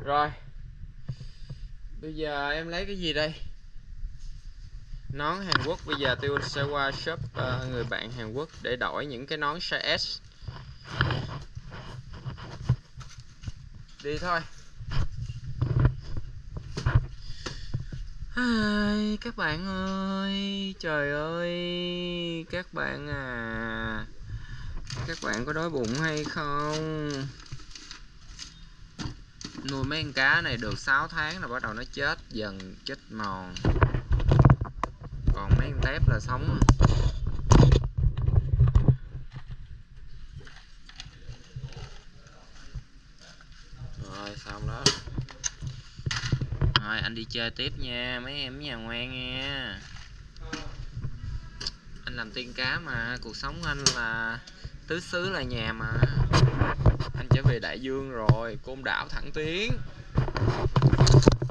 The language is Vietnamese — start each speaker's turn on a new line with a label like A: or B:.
A: Rồi, bây giờ em lấy cái gì đây? Nón Hàn Quốc. Bây giờ tôi sẽ qua shop người bạn Hàn Quốc để đổi những cái nón size S. Đi thôi. Các bạn ơi, trời ơi, các bạn à, các bạn có đói bụng hay không? Nuôi mấy con cá này được 6 tháng là bắt đầu nó chết dần, chết mòn. Còn mấy con tép là sống. Rồi xong đó. Rồi anh đi chơi tiếp nha, mấy em nhà ngoan nha. Anh làm tiên cá mà, cuộc sống của anh là tứ xứ là nhà mà. Anh trở về đại dương rồi, côn đảo thẳng tiến.